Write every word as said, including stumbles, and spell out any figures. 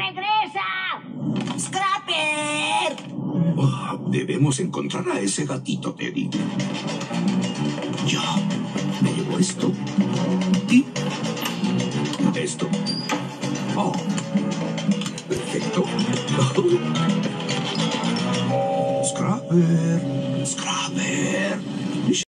¡Regresa! ¡Scrapper! Oh, debemos encontrar a ese gatito, Teddy. Ya. Me llevo esto. Y... esto. Oh. Perfecto. Scrapper. Scrapper.